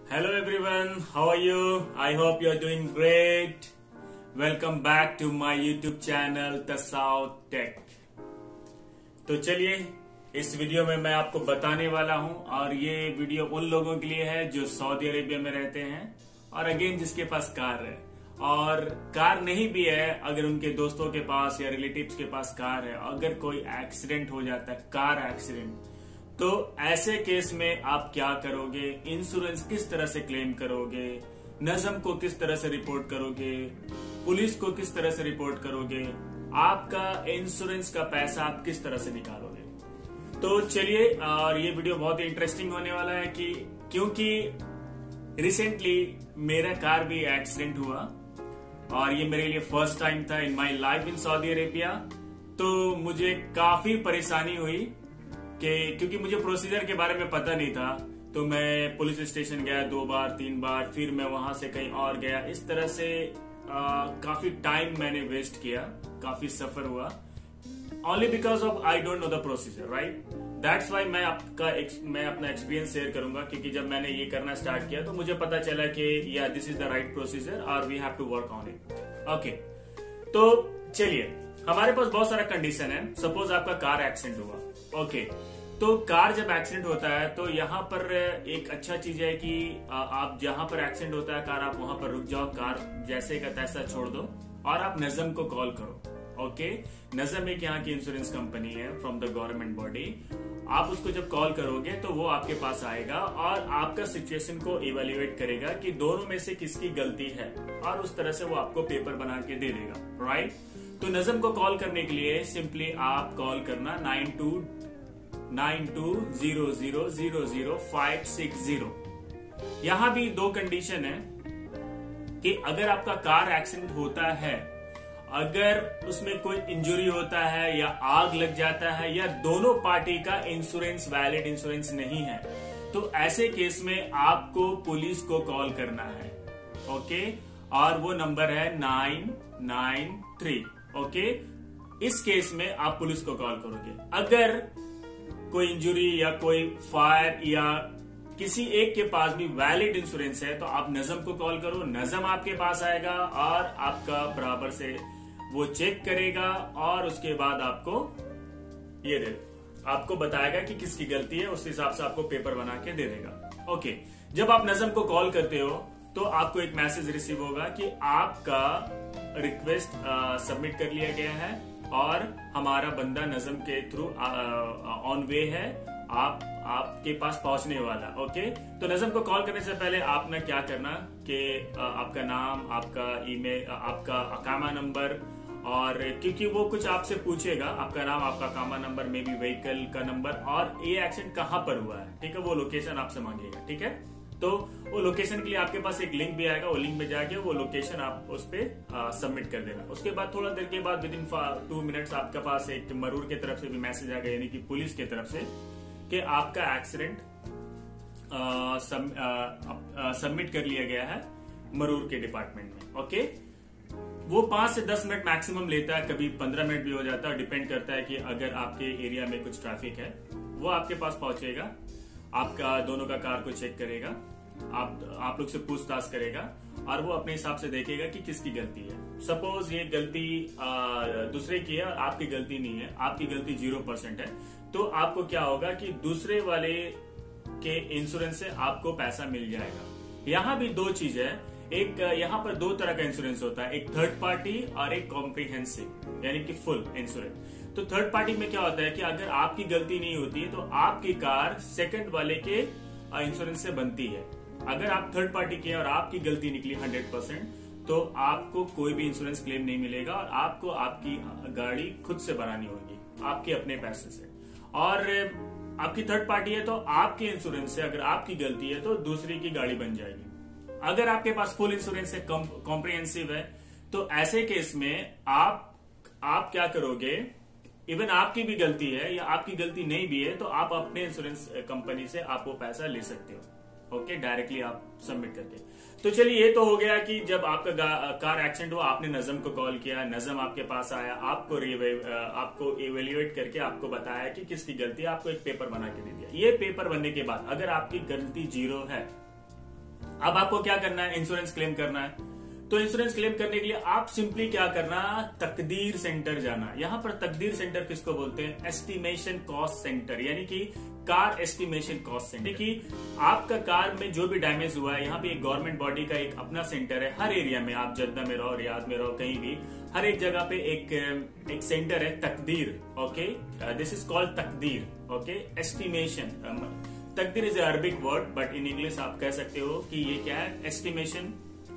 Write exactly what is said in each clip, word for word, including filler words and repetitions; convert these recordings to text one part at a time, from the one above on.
Hello everyone, how are you? I hope you are doing great. Welcome back to my YouTube channel The South Tech. तो चलिए इस video में मैं आपको बताने वाला हूं और ये वीडियो उन लोगों के लिए है जो सऊदी अरेबिया में रहते हैं और अगेन जिसके पास कार है और कार नहीं भी है, अगर उनके दोस्तों के पास या रिलेटिव्स के पास कार है, अगर कोई एक्सीडेंट हो जाता है, कार एक्सीडेंट, तो ऐसे केस में आप क्या करोगे, इंश्योरेंस किस तरह से क्लेम करोगे, नजम को किस तरह से रिपोर्ट करोगे, पुलिस को किस तरह से रिपोर्ट करोगे, आपका इंश्योरेंस का पैसा आप किस तरह से निकालोगे। तो चलिए, और ये वीडियो बहुत ही इंटरेस्टिंग होने वाला है कि क्योंकि रिसेंटली मेरा कार भी एक्सीडेंट हुआ और ये मेरे लिए फर्स्ट टाइम था in my life in Saudi Arabia. तो मुझे काफी परेशानी हुई कि क्योंकि मुझे प्रोसीजर के बारे में पता नहीं था, तो मैं पुलिस स्टेशन गया दो बार तीन बार, फिर मैं वहां से कहीं और गया। इस तरह से आ, काफी टाइम मैंने वेस्ट किया, काफी सफर हुआ, only because of I don't know the procedure, right. That's why मैं आपका मैं अपना एक्सपीरियंस शेयर करूंगा, क्योंकि जब मैंने ये करना स्टार्ट किया तो मुझे पता चला कि या this is the right procedure और we have to work on it. Okay, तो चलिए, हमारे पास बहुत सारा कंडीशन है। सपोज आपका कार एक्सीडेंट हुआ, ओके okay. तो कार जब एक्सीडेंट होता है तो यहाँ पर एक अच्छा चीज है कि आप जहां पर एक्सीडेंट होता है कार, आप वहां पर रुक जाओ, कार जैसे का तैसा छोड़ दो और आप नजम को कॉल करो। ओके, नजम एक यहाँ की इंश्योरेंस कंपनी है फ्रॉम द गवर्नमेंट बॉडी। आप उसको जब कॉल करोगे तो वो आपके पास आएगा और आपका सिचुएशन को इवेल्युएट करेगा कि दोनों में से किसकी गलती है, और उस तरह से वो आपको पेपर बना के दे देगा, राइट। तो नजम को कॉल करने के लिए सिंपली आप कॉल करना nine two nine two zero zero zero zero five six zero. यहां भी दो कंडीशन है कि अगर आपका कार एक्सीडेंट होता है, अगर उसमें कोई इंजरी होता है या आग लग जाता है या दोनों पार्टी का इंश्योरेंस वैलिड इंश्योरेंस नहीं है, तो ऐसे केस में आपको पुलिस को कॉल करना है, ओके। और वो नंबर है नाइन नाइन थ्री, ओके। इस केस में आप पुलिस को कॉल करोगे। अगर कोई इंजरी या कोई फायर या किसी एक के पास भी वैलिड इंश्योरेंस है तो आप नजम को कॉल करो, नजम आपके पास आएगा और आपका बराबर से वो चेक करेगा और उसके बाद आपको ये दे आपको बताएगा कि किसकी गलती है, उस हिसाब से आपको पेपर बना के दे देगा। ओके, जब आप नजम को कॉल करते हो तो आपको एक मैसेज रिसीव होगा कि आपका रिक्वेस्ट सबमिट कर लिया गया है और हमारा बंदा नजम के थ्रू ऑन वे है, आप आपके पास पहुंचने वाला। ओके, तो नजम को कॉल करने से पहले आपने क्या करना कि आपका नाम, आपका ईमेल, आपका अकामा नंबर, और क्योंकि वो कुछ आपसे पूछेगा, आपका नाम, आपका अकामा नंबर, मे बी व्हीकल का नंबर और ये एक्सीडेंट कहां पर हुआ है, ठीक है, वो लोकेशन आपसे मांगेगा, ठीक है। तो वो लोकेशन के लिए आपके पास एक लिंक भी आएगा, वो लिंक में जाके वो लोकेशन आप उस पर सबमिट कर देना। उसके बाद थोड़ा देर के बाद विद इन टू मिनट्स आपके पास एक मरूर की तरफ से भी मैसेज आ गया, यानी कि पुलिस की तरफ से, कि आपका एक्सीडेंट सबमिट कर लिया गया है मरूर के डिपार्टमेंट में। ओके, वो पांच से दस मिनट मैक्सिमम लेता है, कभी पंद्रह मिनट भी हो जाता है, डिपेंड करता है कि अगर आपके एरिया में कुछ ट्रैफिक है। वो आपके पास पहुंचेगा, आपका दोनों का कार को चेक करेगा, आप आप लोग से पूछताछ करेगा और वो अपने हिसाब से देखेगा कि किसकी गलती है। सपोज ये गलती दूसरे की है और आपकी गलती नहीं है, आपकी गलती जीरो परसेंट है, तो आपको क्या होगा कि दूसरे वाले के इंश्योरेंस से आपको पैसा मिल जाएगा। यहाँ भी दो चीज है, एक यहाँ पर दो तरह का इंश्योरेंस होता है, एक थर्ड पार्टी और एक कॉम्प्रिहेंसिव, यानी कि फुल इंश्योरेंस। तो थर्ड पार्टी में क्या होता है कि अगर आपकी गलती नहीं होती है तो आपकी कार सेकंड वाले के इंश्योरेंस से बनती है। अगर आप थर्ड पार्टी के और आपकी गलती निकली हंड्रेड परसेंट, तो आपको कोई भी इंश्योरेंस क्लेम नहीं मिलेगा और आपको आपकी गाड़ी खुद से बनानी होगी, आपके अपने पैसे से। और आपकी थर्ड पार्टी है तो आपके इंश्योरेंस से अगर आपकी गलती है तो दूसरी की गाड़ी बन जाएगी। अगर आपके पास फुल इंश्योरेंस है, कॉम्प्रिहेंसिव है, तो ऐसे केस में आप आप क्या करोगे, इवन आपकी भी गलती है या आपकी गलती नहीं भी है तो आप अपने इंश्योरेंस कंपनी से आप वो पैसा ले सकते हो, ओके, डायरेक्टली आप सबमिट करके। तो चलिए, ये तो हो गया कि जब आपका कार एक्सीडेंट हुआ, आपने नजम को कॉल किया, नजम आपके पास आया, आपको आपको इवेल्युएट करके आपको बताया कि किसकी गलती है, आपको एक पेपर बना के दे दिया। ये पेपर बनने के बाद अगर आपकी गलती जीरो है अब आपको क्या करना है, इंश्योरेंस क्लेम करना है। तो इंश्योरेंस क्लेम करने के लिए आप सिंपली क्या करना, तकदीर सेंटर जाना। यहां पर तकदीर सेंटर किसको बोलते हैं, एस्टिमेशन कॉस्ट सेंटर, यानी कि कार एस्टिमेशन कॉस्ट सेंटर। कि आपका कार में जो भी डैमेज हुआ है, यहाँ पे एक गवर्नमेंट बॉडी का एक अपना सेंटर है। हर एरिया में, आप जद्दा में रहो, रियाद में रहो, कहीं भी, हर एक जगह पे एक एक सेंटर है तकदीर। ओके, दिस इज कॉल्ड तकदीर। ओके, एस्टिमेशन, तकदीर is Arabic word, but in English आप कह सकते हो कि ये क्या है, estimation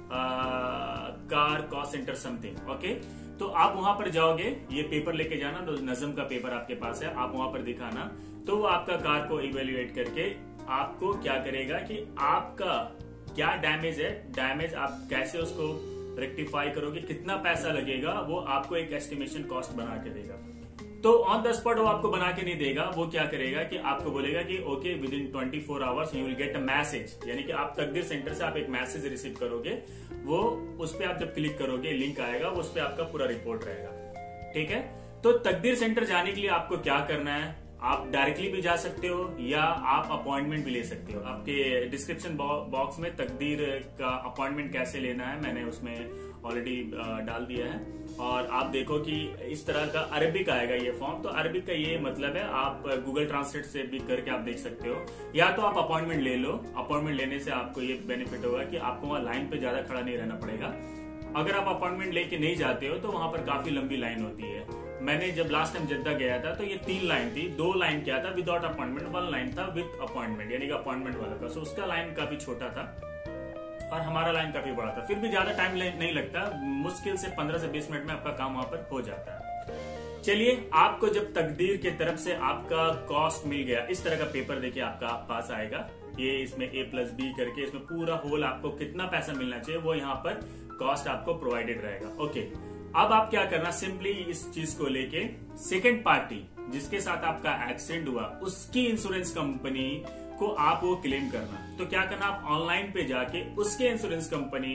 car cost centre something. Okay, तो आप वहां पर जाओगे, ये पेपर लेके जाना, तो नजम का पेपर आपके पास है, आप वहां पर दिखाना, तो वो आपका कार को इवेल्युएट करके आपको क्या करेगा कि आपका क्या डैमेज है, डैमेज आप कैसे उसको रेक्टिफाई करोगे, कितना पैसा लगेगा, वो आपको एक एस्टिमेशन कॉस्ट बना के देगा। तो ऑन द स्पॉट वो आपको बना के नहीं देगा, वो क्या करेगा कि आपको बोलेगा कि okay within twenty four hours you will get a message, यानी कि आप तकदीर सेंटर से आप एक मैसेज रिसीव करोगे, वो उस पर आप जब क्लिक करोगे लिंक आएगा, उस पर आपका पूरा रिपोर्ट रहेगा। ठीक है, तो तकदीर सेंटर जाने के लिए आपको क्या करना है, आप डायरेक्टली भी जा सकते हो या आप अपॉइंटमेंट भी ले सकते हो। आपके डिस्क्रिप्शन बॉक्स में तकदीर का अपॉइंटमेंट कैसे लेना है मैंने उसमें ऑलरेडी डाल दिया है। और आप देखो कि इस तरह का अरबिक आएगा ये फॉर्म, तो अरबिक का ये मतलब है, आप गूगल ट्रांसलेट से भी करके आप देख सकते हो, या तो आप अपॉइंटमेंट ले लो। अपॉइंटमेंट लेने से आपको ये बेनिफिट होगा कि आपको वहां लाइन पे ज्यादा खड़ा नहीं रहना पड़ेगा। अगर आप अपॉइंटमेंट लेके नहीं जाते हो तो वहां पर काफी लंबी लाइन होती है। मैंने जब लास्ट टाइम जद्दा गया था तो ये तीन लाइन थी, दो लाइन क्या था विदाउट अपॉइंटमेंट, वन लाइन था विद अपॉइंटमेंट, यानी कि अपॉइंटमेंट वाला था। सो उसका लाइन काफी छोटा था और हमारा लाइन काफी बड़ा था, फिर भी ज्यादा टाइम नहीं लगता, मुश्किल से पंद्रह से बीस मिनट में आपका काम वहां पर हो जाता है। चलिए, आपको जब तकदीर की तरफ से आपका कॉस्ट मिल गया, इस तरह का पेपर देखिए आपका पास आएगा, ये इसमें ए प्लस बी करके इसमें पूरा होल आपको कितना पैसा मिलना चाहिए वो यहाँ पर कॉस्ट आपको प्रोवाइडेड रहेगा। ओके, अब आप क्या करना, सिंपली इस चीज को लेके सेकेंड पार्टी जिसके साथ आपका एक्सीडेंट हुआ उसकी इंश्योरेंस कंपनी को आप वो क्लेम करना। तो क्या करना, आप ऑनलाइन पे जाके उसके इंश्योरेंस कंपनी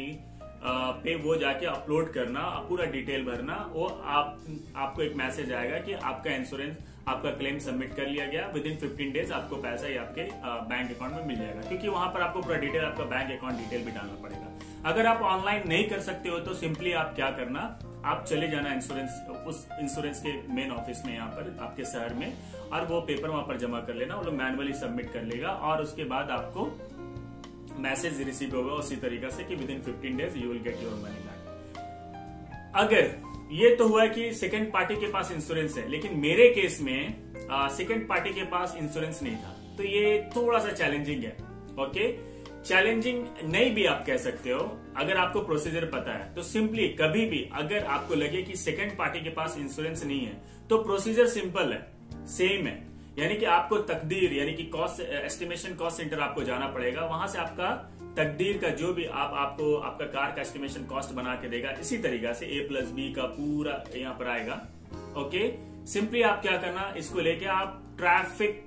पे वो जाके अपलोड करना, पूरा डिटेल भरना, वो आप आपको एक मैसेज आएगा कि आपका इंश्योरेंस, आपका क्लेम सबमिट कर लिया गया, विद इन फिफ्टीन डेज आपको पैसा ही आपके बैंक अकाउंट में मिल जाएगा। क्योंकि वहां पर आपको पूरा डिटेल, आपका बैंक अकाउंट डिटेल भी डालना पड़ेगा। अगर आप ऑनलाइन नहीं कर सकते हो तो सिंपली आप क्या करना, आप चले जाना इंश्योरेंस, उस इंश्योरेंस के मेन ऑफिस में यहाँ पर आपके शहर में, और वो पेपर वहां पर जमा कर लेना, वो लोग मैनुअली सबमिट कर लेगा, और उसके बाद आपको मैसेज रिसीव होगा उसी तरीका से कि within fifteen days you will get your money back. अगर ये तो हुआ कि सेकंड पार्टी के पास इंश्योरेंस है, लेकिन मेरे केस में सेकंड पार्टी के पास इंश्योरेंस नहीं था, तो ये थोड़ा सा चैलेंजिंग है। ओके, चैलेंजिंग नहीं भी आप कह सकते हो। अगर आपको प्रोसीजर पता है तो सिंपली कभी भी अगर आपको लगे कि सेकंड पार्टी के पास इंश्योरेंस नहीं है तो प्रोसीजर सिंपल है, सेम है, यानी कि आपको तकदीर यानी कि कॉस्ट एस्टिमेशन कॉस्ट सेंटर आपको जाना पड़ेगा, वहां से आपका तकदीर का जो भी आप आपको आपका कार का एस्टिमेशन कॉस्ट बना के देगा, इसी तरीका से ए प्लस बी का पूरा यहाँ पर आएगा। ओके, सिंपली आप क्या करना, इसको लेके आप ट्रैफिक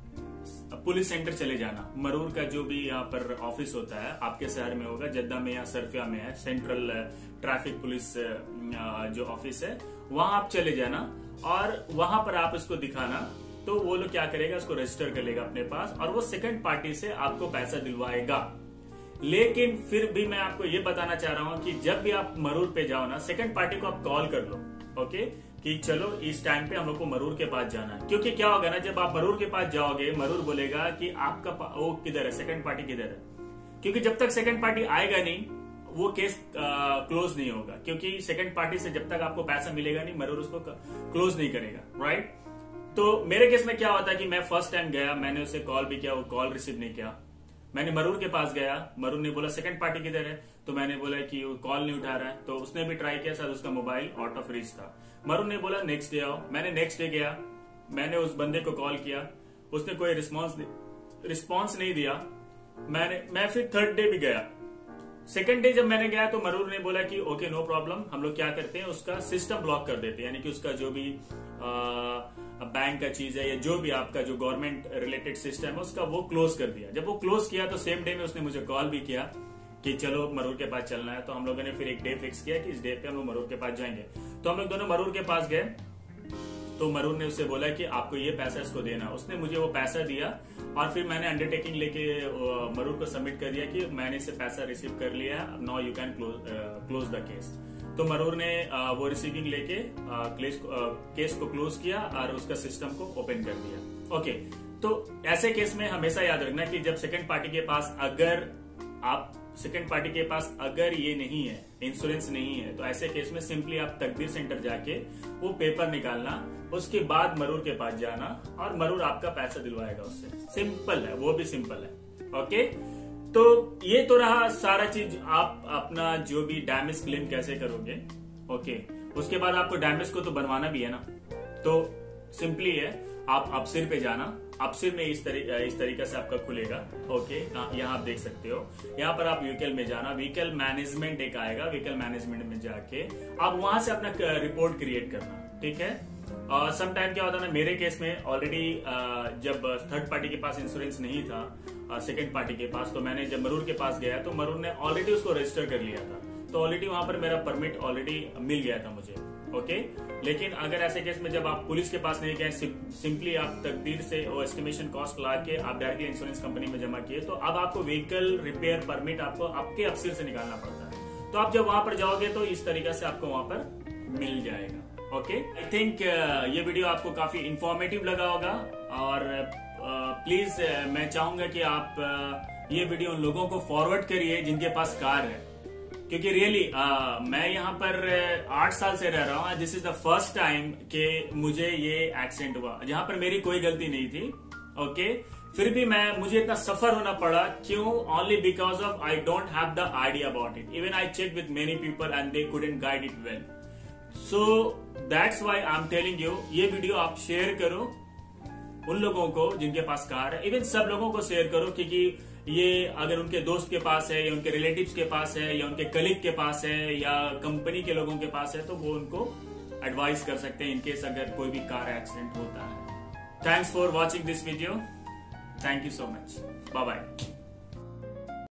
पुलिस सेंटर चले जाना। मरूर का जो भी यहाँ पर ऑफिस होता है आपके शहर में होगा, जद्दा में या सरफिया में है, सेंट्रल ट्रैफिक पुलिस जो ऑफिस है, वहां आप चले जाना और वहां पर आप इसको दिखाना, तो वो लोग क्या करेगा, उसको रजिस्टर कर लेगा अपने पास और वो सेकंड पार्टी से आपको पैसा दिलवाएगा। लेकिन फिर भी मैं आपको ये बताना चाह रहा हूं कि जब भी आप मरूर पे जाओ ना, सेकंड पार्टी को आप कॉल कर लो, ओके, कि चलो इस टाइम पे हम लोग को मरूर के पास जाना है। क्योंकि क्या होगा ना, जब आप मरूर के पास जाओगे, मरूर बोलेगा कि आपका वो किधर है, सेकंड पार्टी किधर है, क्योंकि जब तक सेकंड पार्टी आएगा नहीं वो केस क्लोज नहीं होगा, क्योंकि सेकंड पार्टी से जब तक आपको पैसा मिलेगा नहीं, मरूर उसको क्लोज नहीं करेगा, राइट। तो मेरे केस में क्या होता है कि मैं फर्स्ट टाइम गया, मैंने उसे कॉल भी किया, वो कॉल रिसीव नहीं किया। मैंने मरूर के पास गया, मरूर ने बोला सेकंड पार्टी किधर है, तो मैंने बोला कि वो कॉल नहीं उठा रहा है, तो उसने भी ट्राई किया, शायद उसका मोबाइल आउट ऑफ रीच था। मरूर ने बोला नेक्स्ट डे आओ, मैंने नेक्स्ट डे गया, मैंने उस बंदे को कॉल किया, उसने कोई रिस्पॉन्स रिस्पॉन्स नहीं दिया। मैंने मैं फिर थर्ड डे भी गया। सेकंड डे जब मैंने गया तो मरूर ने बोला कि ओके नो प्रॉब्लम, हम लोग क्या करते हैं उसका सिस्टम ब्लॉक कर देते हैं, यानी कि उसका जो भी बैंक का चीज है या जो भी आपका जो गवर्नमेंट रिलेटेड सिस्टम है उसका वो क्लोज कर दिया। जब वो क्लोज किया तो सेम डे में उसने मुझे कॉल भी किया कि चलो मरूर के पास चलना है। तो हम लोगों ने फिर एक डे फिक्स किया कि इस डे पे हम लोग मरूर के पास जाएंगे। तो हम लोग दोनों मरूर के पास गए। तो मरूर ने उससे बोला कि आपको ये पैसा इसको देना। उसने मुझे वो पैसा दिया और फिर मैंने अंडरटेकिंग लेके मरूर को सबमिट कर दिया कि मैंने इससे पैसा रिसीव कर लिया है, now you can close the case. तो मरूर ने वो रिसीविंग लेके केस को क्लोज किया और उसका सिस्टम को ओपन कर दिया। ओके, तो ऐसे केस में हमेशा याद रखना कि जब सेकंड पार्टी के पास अगर आप सेकंड पार्टी के पास अगर ये नहीं है, इंश्योरेंस नहीं है, तो ऐसे केस में सिंपली आप तकदीर सेंटर जाके वो पेपर निकालना, उसके बाद मरूर के पास जाना और मरूर आपका पैसा दिलवाएगा उससे। सिंपल है, वो भी सिंपल है। ओके, तो ये तो रहा सारा चीज, आप अपना जो भी डैमेज क्लेम कैसे करोगे। ओके, उसके बाद आपको डैमेज को तो बनवाना भी है ना, तो सिंपली है आप अपसिर पे जाना। अपसिर में इस तरीके इस तरीके से आपका खुलेगा। ओके, यहाँ आप देख सकते हो, यहाँ पर आप व्हीकल में जाना, व्हीकल मैनेजमेंट एक आएगा, व्हीकल मैनेजमेंट में जाके आप वहां से अपना रिपोर्ट क्रिएट करना। ठीक है, सम टाइम क्या होता है ना, मेरे केस में ऑलरेडी जब थर्ड पार्टी के पास इंश्योरेंस नहीं था सेकंड पार्टी के पास, तो मैंने जब मरूर के पास गया तो मरूर ने ऑलरेडी उसको रजिस्टर कर लिया था, तो ऑलरेडी वहां पर मेरा परमिट ऑलरेडी मिल गया था मुझे। ओके, लेकिन अगर ऐसे केस में जब आप पुलिस के पास नहीं गए, सिंपली आप तकदीर से वो एस्टिमेशन कॉस्ट ला के आप डायरेक्टली इंश्योरेंस कंपनी में जमा किए, तो अब आपको व्हीकल रिपेयर परमिट आपको आपके अफसर से निकालना पड़ता है। तो आप जब वहां पर जाओगे तो इस तरीके से आपको वहां पर मिल जाएगा। ओके, आई थिंक ये वीडियो आपको काफी इंफॉर्मेटिव लगा होगा और प्लीज uh, uh, मैं चाहूंगा कि आप uh, ये वीडियो उन लोगों को फॉरवर्ड करिए जिनके पास कार है, क्योंकि रियली uh, मैं यहाँ पर आठ साल से रह रहा हूँ। This is the first time कि मुझे ये एक्सीडेंट हुआ जहां पर मेरी कोई गलती नहीं थी। ओके, फिर भी मैं मुझे इतना सफर होना पड़ा, क्यों? Only because of I don't have the idea about it. Even I check with many people and they couldn't guide it well. So that's why I am telling you, ये वीडियो आप शेयर करो उन लोगों को जिनके पास car है, even सब लोगों को शेयर करो, क्योंकि ये अगर उनके दोस्त के पास है या उनके रिलेटिव्स के पास है या उनके कलीग के पास है या कंपनी के लोगों के पास है, तो वो उनको एडवाइस कर सकते हैं इनकेस अगर कोई भी कार एक्सीडेंट होता है। Thanks for watching this video, thank you so much, bye bye.